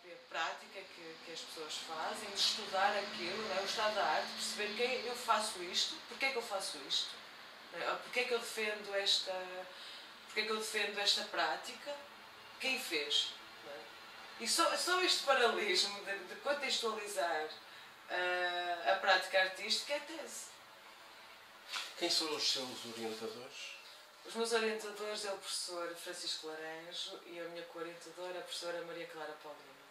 própria prática que as pessoas fazem, de estudar aquilo, não é? O estado da arte, perceber que eu faço isto, porque é que eu faço isto, não é? Porque é que eu defendo esta prática, quem fez, não é? E só este paralelismo de contextualizar a prática artística é tese. Quem são os seus orientadores? Os meus orientadores é o professor Francisco Laranjo e a minha co-orientadora, a professora Maria Clara Paulino.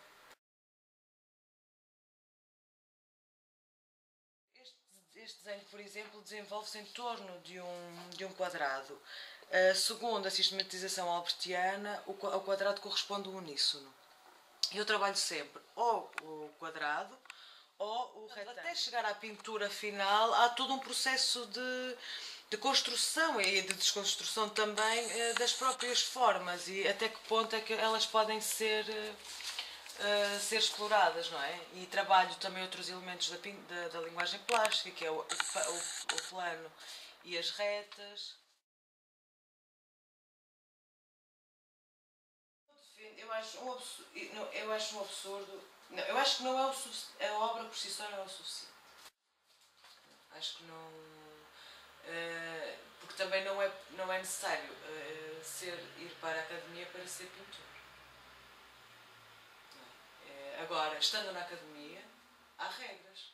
Este desenho, por exemplo, desenvolve-se em torno de um quadrado. Segundo a sistematização albertiana, ao quadrado corresponde o uníssono. E eu trabalho sempre ou o quadrado ou o retângulo. Até chegar à pintura final, há todo um processo de construção e de desconstrução também das próprias formas e até que ponto é que elas podem ser exploradas, não é? E trabalho também outros elementos da linguagem plástica, que é o plano e as retas. Eu acho um absurdo. Não, eu acho que não é a obra por si só não é o suficiente. Acho que não. Porque também não é necessário ir para a academia para ser pintor. Agora, estando na academia, há regras.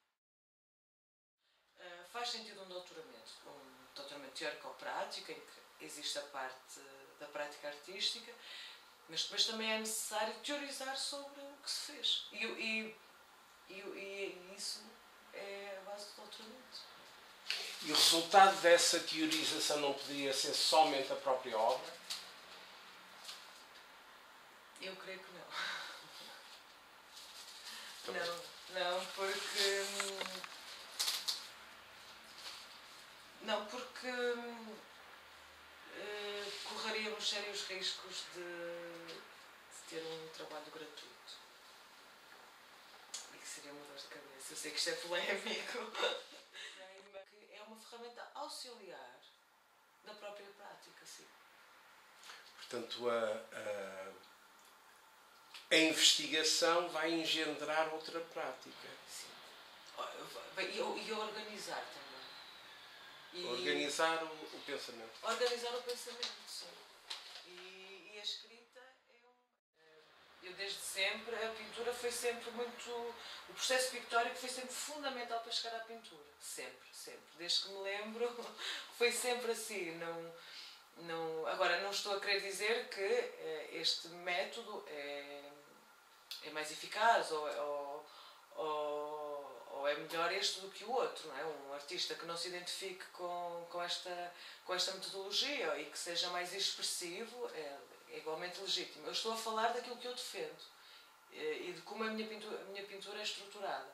Faz sentido um doutoramento teórico-prático, em que existe a parte da prática artística, mas depois também é necessário teorizar sobre o que se fez. E isso é a base do doutoramento. E o resultado dessa teorização não poderia ser somente a própria obra? Eu creio que não. Não, porque... Não, porque correríamos sérios riscos de ter um trabalho gratuito. E que seria uma dor de cabeça. Eu sei que isto é polémico. É uma ferramenta auxiliar da própria prática, sim. Portanto, a investigação vai engendrar outra prática. Sim. E organizar também. Organizar o pensamento. Organizar o pensamento, sim. E a escrita eu desde sempre, a pintura foi sempre muito... O processo pictórico foi sempre fundamental para chegar à pintura. Sempre, sempre. Desde que me lembro, foi sempre assim. Agora, não estou a querer dizer que este método é mais eficaz ou é melhor este do que o outro, não é? Um artista que não se identifique com esta metodologia e que seja mais expressivo é igualmente legítimo. Eu estou a falar daquilo que eu defendo e de como a minha pintura é estruturada.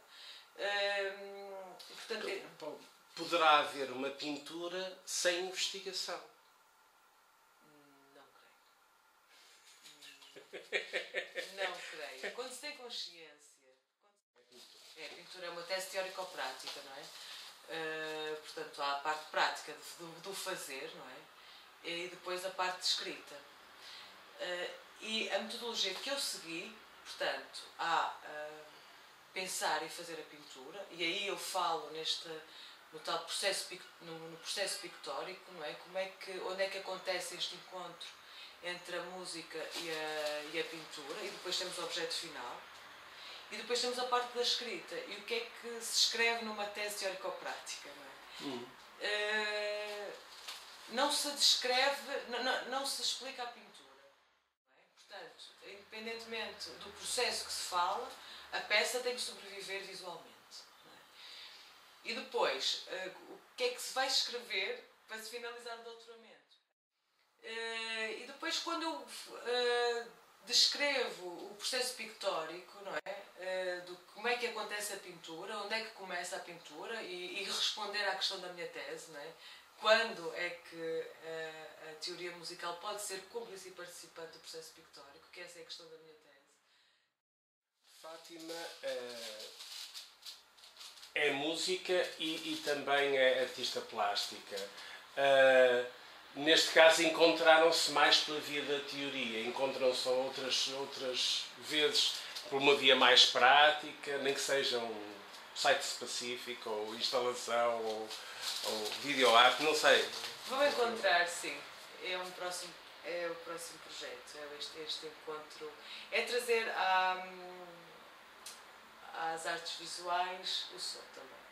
Portanto, poderá haver uma pintura sem investigação? Não creio. Não creio. Quando se tem consciência... A pintura é uma tese teórico-prática, não é? Portanto, há a parte prática do fazer, não é? E depois a parte de escrita. E a metodologia que eu segui, portanto, há pensar e fazer a pintura, e aí eu falo no tal processo, no processo pictórico, não é? Onde é que acontece este encontro entre a música e a pintura, e depois temos o objeto final. E depois temos a parte da escrita. E o que é que se escreve numa tese teórico-prática, não é? Não se descreve, não se explica a pintura. Não é? Portanto, independentemente do processo que se fala, a peça tem que sobreviver visualmente. Não é? E depois, o que é que se vai escrever para se finalizar o doutoramento? E depois, quando eu descrevo o processo pictórico, não é? Como é que acontece a pintura, onde é que começa a pintura e responder à questão da minha tese, não é? Quando é que a teoria musical pode ser cúmplice e participante do processo pictórico, que essa é a questão da minha tese. Fátima é música e também é artista plástica. Neste caso encontraram-se mais pela via da teoria, encontram-se outras vezes por uma via mais prática, nem que seja um site específico, ou instalação, ou videoarte, não sei. Vou encontrar, sim. É o próximo projeto, é este encontro. É trazer às artes visuais o som também.